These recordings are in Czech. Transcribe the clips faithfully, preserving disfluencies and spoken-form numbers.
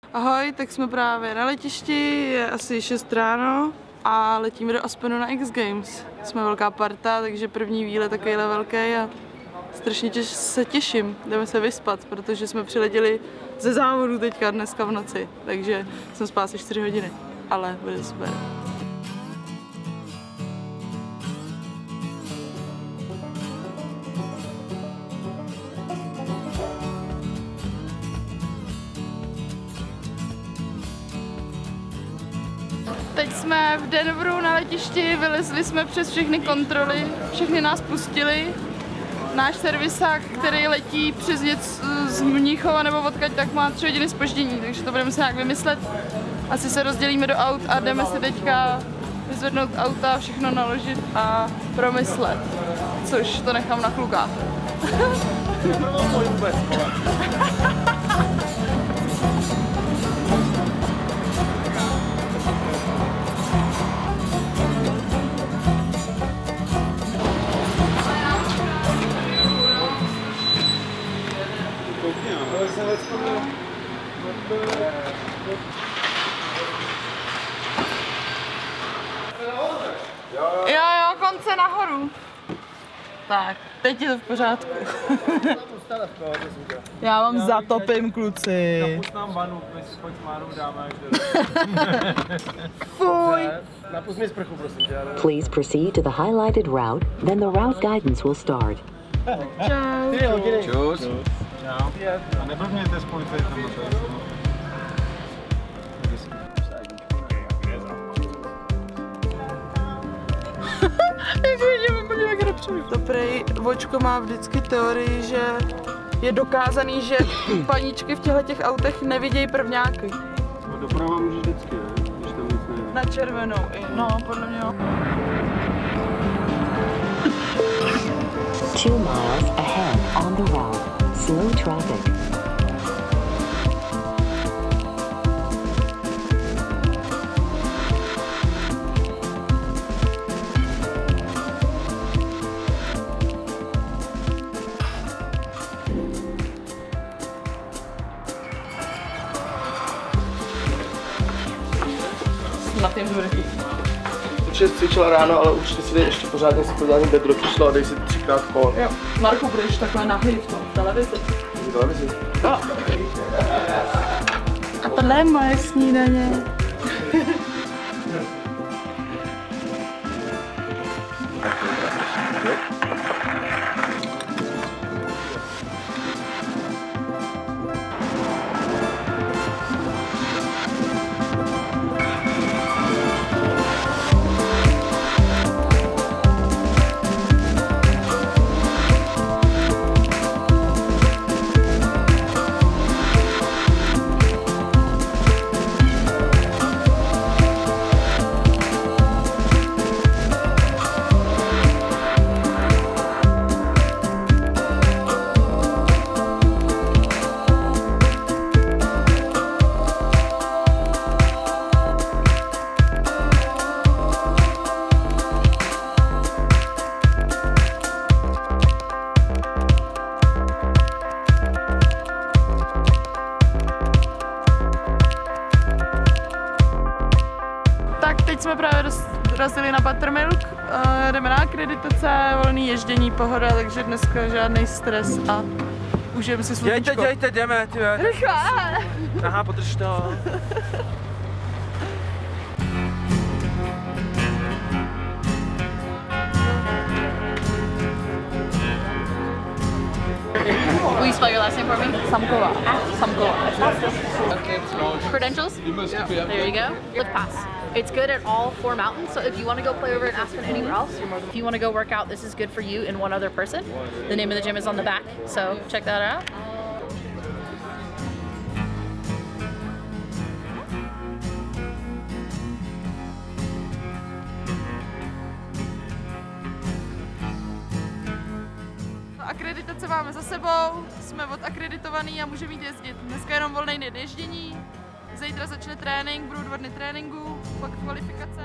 Ahoj, tak jsme právě na letišti, je asi šest ráno a letíme do Aspenu na X Games. Jsme velká parta, takže první výlet takovýhle velký a strašně těž, se těším. Jdeme se vyspat, protože jsme přiletěli ze závodu teďka dneska v noci, takže jsem spala asi čtyři hodiny, ale bude super. Teď jsme v Denveru na letišti, vylezli jsme přes všechny kontroly, všechny nás pustili. Náš servisák, který letí přes něco z Mnichova nebo odkud, tak má tři hodiny zpoždění, takže to budeme se nějak vymyslet. Asi se rozdělíme do aut a jdeme si teďka vyzvednout auta, všechno naložit a promyslet, což to nechám na klukách. Jo, jo, konce nahoru. Tak, teď je to v pořádku. Já vám zatopím, kluci. Napust nám vanu, my si pojď s Márou dáme až do... Fuj. Napust mi sprchu, prosím tě. Please proceed to the highlighted route, then the route guidance will start. Čau. Čus. Čau. A neblbněte s policajtem do toho. Jak vidím, úplně jak repřu. To prej vočko má vždycky teorii, že je dokázaný, že paničky v těchto těch autech nevidějí prvňáky. A doprava může vždycky, ne? Když tam nic nejde. Na červenou i, no, podle mě jo. Two miles ahead on the route. Slow traffic. Na tím bude. Určitě cvičila ráno, ale určitě si dej ještě pořádně si podívání bedro kyšlo a dej si třikrát kol. Jo, Marku, budeš takhle nahý v tom televizi. V televizi? No. A tohle je moje snídaně. Teď jsme právě dorazili na Buttermilk, uh, jdeme na akreditace, volný ježdění, pohoda, takže dneska žádný stres a užijeme si sluníčko. Dějte, dějte, jdeme, ty. Rychle! Aha, podrž to. Will you spell your last name for me? Samkova. Samkova. Credentials? Yeah. There you go. Lift pass. It's good at all four mountains, so if you want to go play over in Aspen anywhere else, you're more than. If you want to go work out, this is good for you and one other person. The name of the gym is on the back, so check that out. Akreditace máme za sebou, jsme odakreditovaný a můžeme jít jezdit. Dneska jenom volný den ježdění, zítra začne trénink, budou dva dny tréninku, pak kvalifikace.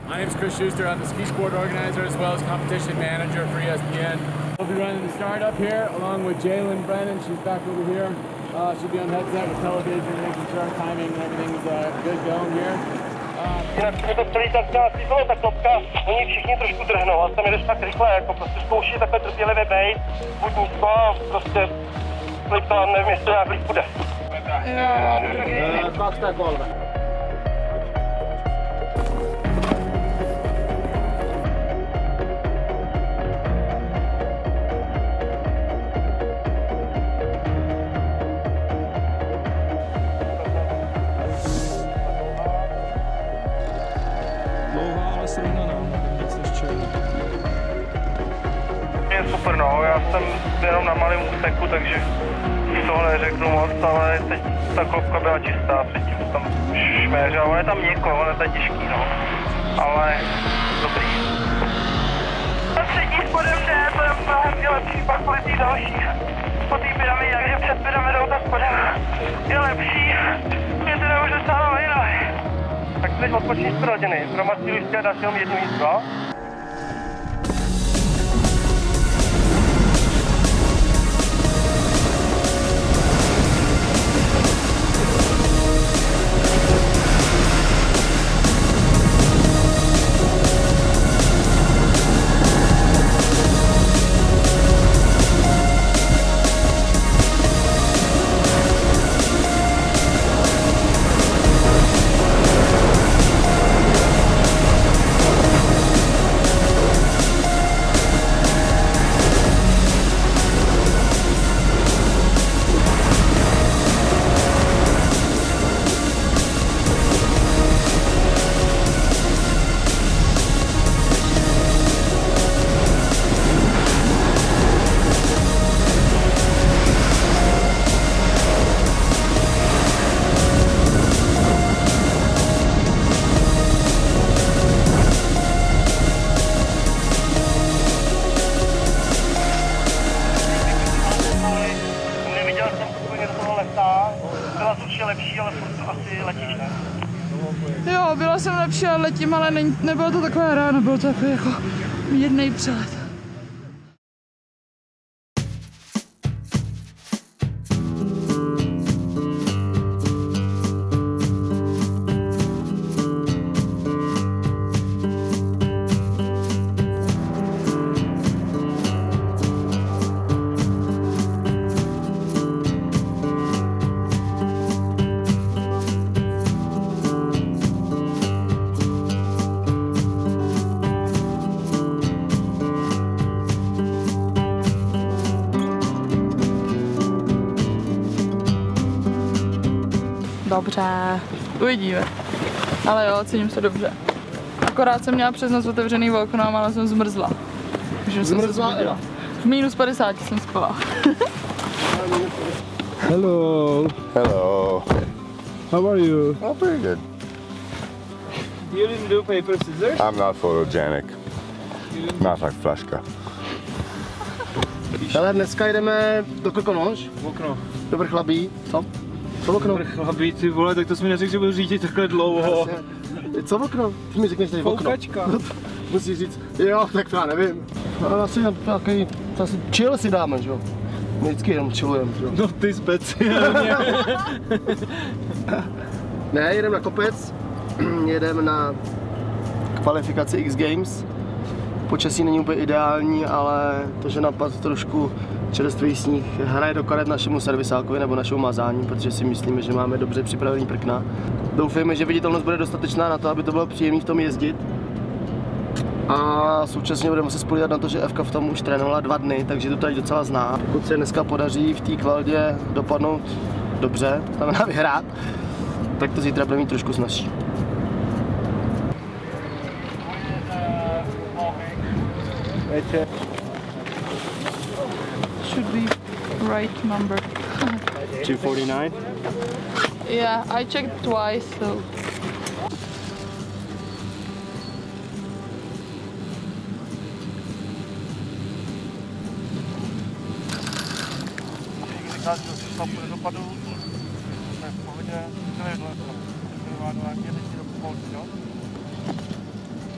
My name is Chris Schuster. I'm the ski sport organizer as well as competition manager for E S P N. We'll be running the start up here along with Jalen Brennan. She's back over here. Uh, she'll be on headset with television, making sure our timing and everything's uh, good going here. Jinak je to celý tak dělá slízlo, ta klopka, oni všichni trošku drhnou, ale tam jdeš tak rychle, jako prostě zkouší takhle trpělivě bejt, buď nízko a prostě slip to, nevím, jestli to nějak líp půjde. Kaksi kolme. Je super, no, já jsem jenom na malém úseku, takže toho neřeknu moc, ale teď ta klopka byla čistá, předtím jsem tam šméřil, je tam měkko, ale to je těžký, no, ale dobrý. A třetí spodem ne, to je mnohem lepší, pak po tý další, po té pyramidě, takže před pyramidou tak spodem je lepší, je teda už docela lejnoj. Tak teď odpočíš pro rodiny, pro masílu jste dáš jenom jedno místo. Jo, byla jsem lepší a letím, ale ne, nebylo to takové ráno, bylo to takový jako mírný přelet. Dobře, uvidíme. Ale jo, cením se dobře. Akorát jsem měla přes noc otevřený okno a málo jsem zmrzla. Takže jsem se zbudila. V minus padesát jsem spala. Hello. Hello. How are you? Oh, pretty good. You didn't do paper scissors? I'm not photogenic. Not like Flaška. Hele, dneska jdeme do Krkonoš. Okno. Do Vrchlabí. Co? Co okno? Vrchlabí, ty vole, tak to jsi mi neřekl, že budu řídit takhle dlouho. Co okno? Ty mi řekneš tady okno. Foukačka. Musíš říct, jo, tak to já nevím. Ale asi takový, asi chill si dáme, že jo. My vždycky jenom chillujeme, že jo. No ty speciálně. Ne, jedeme na kopec, jedeme na kvalifikaci X Games. Počasí není úplně ideální, ale to, že napad trošku čerstvý sníh hraje do karet našemu servisákovi nebo našemu mazání, protože si myslíme, že máme dobře připravený prkna. Doufejme, že viditelnost bude dostatečná na to, aby to bylo příjemné v tom jezdit. A současně budeme se spolíhat na to, že Evka v tom už trénovala dva dny, takže to tady docela zná. Pokud se dneska podaří v té kvaldě dopadnout dobře, to znamená vyhrát, tak to zítra bude mít trošku snazší. Should be right number. two forty-nine? Yeah, I checked twice, so.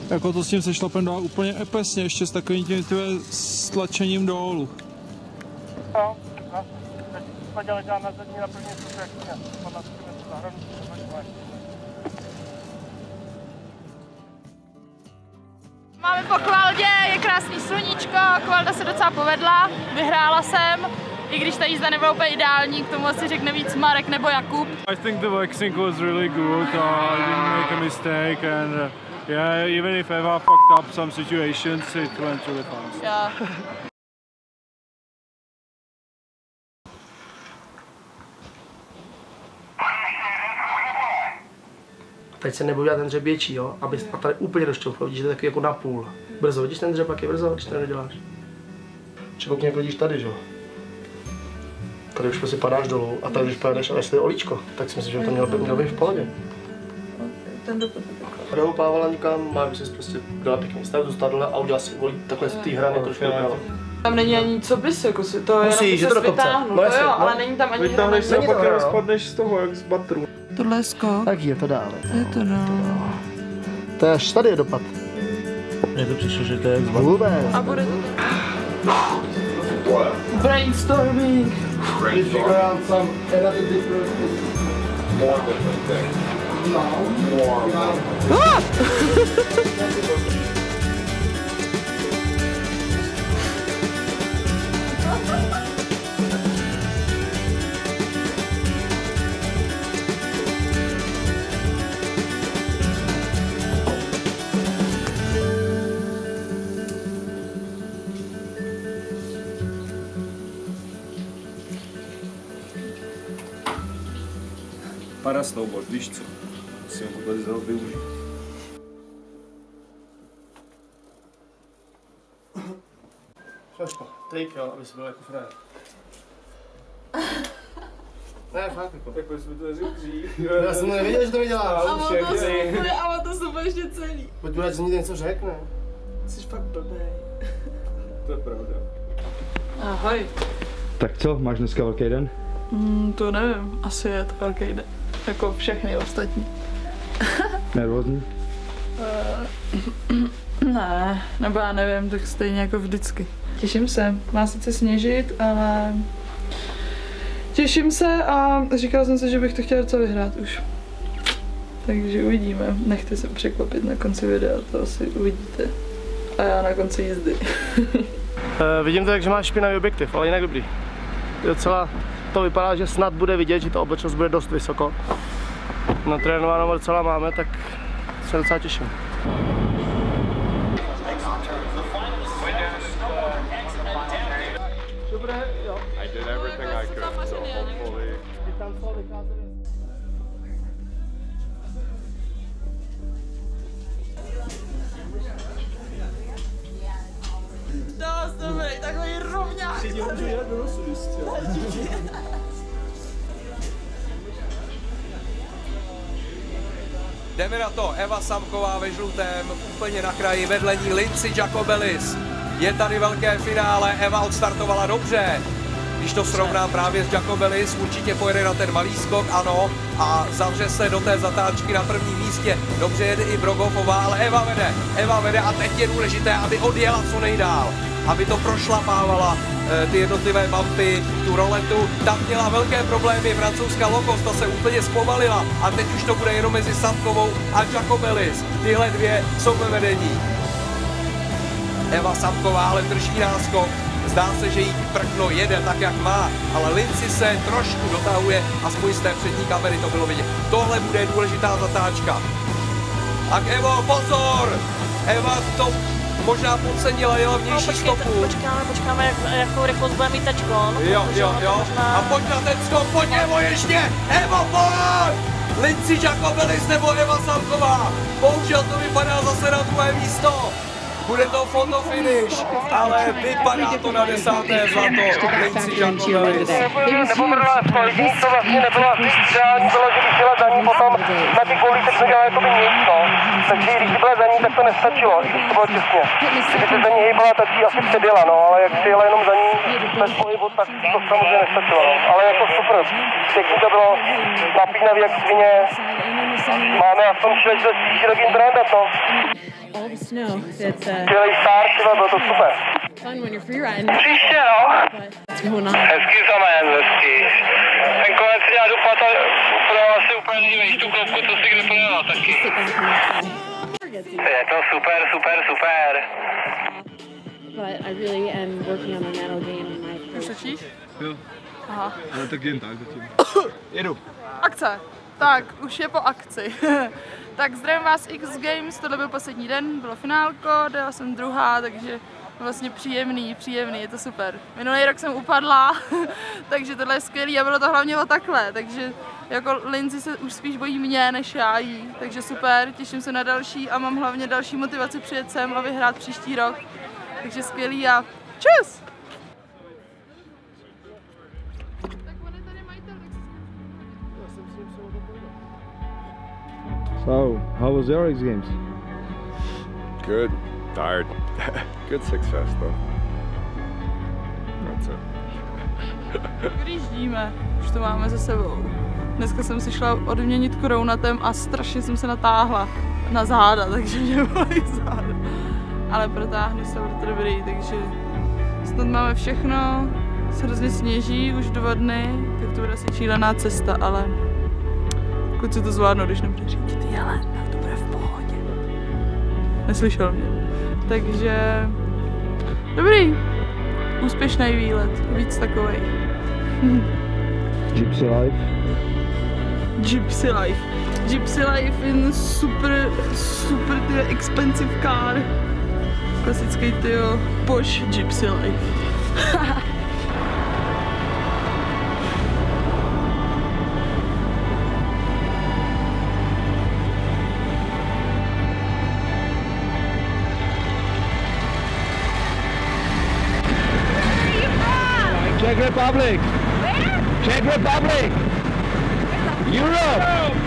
jako to s tím sešlapem dá úplně epesně, ještě s takovým tím stlačením dolů. No, no, teď spadě ležá na zadní na první stupě, jak mě, spadla si tu zahradu, Máme po Kvaldě, je krásný sluníčko, Kvalda se docela povedla, vyhrála jsem, i když ta jízda nebyla úplně ideální, k tomu asi řekne víc Marek nebo Jakub. I think the waxing was really good, uh, I didn't make a mistake and uh, yeah, even if Eva fucked up some situations, it went really fast. Yeah. Teď se nebudu dělat ten dřep větší, jo, aby a tady úplně došťouflo, vidíš, to je takový jako napůl. Brzo, vidíš ten dřep, jak je brzo, když to neděláš. Třeba jak vidíš tady, že jo. Tady už prostě padáš dolů a tady když pojedeš, ale jestli je olíčko, tak si myslím, že to mělo, mělo být v pohodě. Ten dopad je takový. Dohoupávala nikam, má by si prostě dala pěkný stav, zůstala a udělala si volí takhle z té hrany trošku doprava. Tam není ani co bys, jako si to Musí, jenom že to do kopce. vytáhnu, No, to jasně, jo, no. ale není tam ani Vytáhneš se a Není pak to jenom hra, no. spadneš z toho, jak z batru. Tohle je skok. Tak je to dále. Je to dál. To je až tady je dopad. Mně to přišlo, že to je jak z batru. Vůbec. A bude to brainstorming. We figure out some another different more different things. No. More. Para snowboard, víš co? Si ho vůbec vzal využít. Šaško, trik, jo, aby jsi byl jako frajer. Ne, fakt jako. Tak jsme to neřekl dřív. Já jsem nevěděl, že to mi děláš. A ono to super, ale to super ještě celý. Pojď brát, že mi něco řekne. Jsi fakt blbej. To je pravda. Ahoj. Tak co, máš dneska velký den? Mm, to nevím, asi je to velký den. Jako všechny ostatní. Nervózní? Uh, ne, nebo já nevím, tak stejně jako vždycky. Těším se, má sice sněžit, ale těším se a říkala jsem si, že bych to chtěla docela vyhrát už. Takže uvidíme, nechte se překvapit na konci videa, to asi uvidíte. A já na konci jízdy. uh, vidím to tak, že máš špinavý objektiv, ale jinak dobrý. Docela to vypadá, že snad bude vidět, že ta oblečnost bude dost vysoko. Natrénováno docela máme, tak se docela těším. Dobré, jo. I did everything I could, so hopefully. Dost dobrý, takový rovňák. Jdeme na to, Eva Samková ve žlutém, úplně na kraji, vedle ní Lindsay Jacobellis. Je tady velké finále, Eva odstartovala dobře. Když to srovnám právě s Jacobellis, určitě pojede na ten malý skok, ano, a zavře se do té zatáčky na prvním místě. Dobře jede i Brogofová, ale Eva vede, Eva vede a teď je důležité, aby odjela co nejdál. Aby to prošlapávala e, ty jednotlivé bumpy, tu roletu. Tam měla velké problémy, francouzská Lokos, ta se úplně zpomalila a teď už to bude jenom mezi Samkovou a Jacobellis. Tyhle dvě jsou ve vedení. Eva Samková ale drží náskok. Zdá se, že jí prkno jede tak, jak má, ale Lindsay se trošku dotahuje, aspoň z té přední kamery to bylo vidět. Tohle bude důležitá zatáčka. Tak Evo, pozor! Eva to možná podcenila, jela vnější no, stopu. Počkáme, počkáme, jak, jakou rychlost bude mít tačko. No, jo, jo, jo. Možná... A pojď na ten skok, pojď Evo ještě! Evo, pojď! Lindsay Jacobellis nebo Eva Samková. Bohužel to vypadá zase na druhé místo. Bude to fotofinish, ale vypadá to na desáté zlato. Lindsay Jacobellis. Nepovedla spojení, to vlastně nebylo asi ideální, bylo, že bych chtěla za ní potom na ty kolíce, co dělá jako by nic, no. takže když jsi byla za ní, tak to nestačilo, i když to bylo těsně. Kdyby se za ní hejbala, tak jí asi předjela, no, ale jak si jela jenom za ní bez pohybu, tak to samozřejmě nestačilo, no. Ale jako super, pěkný to bylo, napínavý jak svině, máme aspoň příležitost širokým trendem, no. All the snow that's uh, Skvělý start, bylo to super. fun when you're free riding. Příště, no. What's going on? Hezký zamen, hezký. Ten konec si dělá dupat a projel asi úplně nejvíš tu klopku, co si kdy projela taky. Je to super, super, super. But I really am working on the nano game in my Už točíš? Jo. Aha. Ale tak jen tak zatím. Jedu. Akce. Tak, už je po akci. Tak zdravím vás X Games, tohle byl poslední den, bylo finálko, dala jsem druhá, takže vlastně příjemný, příjemný, je to super. Minulý rok jsem upadla, takže tohle je skvělý a bylo to hlavně o takhle, takže jako Lindsay se už spíš bojí mě než já jí, takže super, těším se na další a mám hlavně další motivaci přijet sem a vyhrát příští rok, takže skvělý a čus! So, how was your X Games? Good. Tired. Good six fest though. That's it. Když jdíme, už to máme za sebou. Dneska jsem si šla odměnit korounatem a strašně jsem se natáhla na záda, takže mě bolí záda. Ale protáhnu se, bude to dobrý, takže snad máme všechno. Se hrozně sněží už dva dny, tak to bude asi šílená cesta, ale kluci to zvládnou, když nebude řídit jelen, tak to bude v pohodě. Neslyšel mě. Takže dobrý, úspěšný výlet, víc takovej. Gypsy Life. Gypsy Life. Gypsy Life in super, super tyjo, expensive car. Klasický tyjo, Porsche Gypsy Life. Czech Republic. Where? Czech Republic. Europe.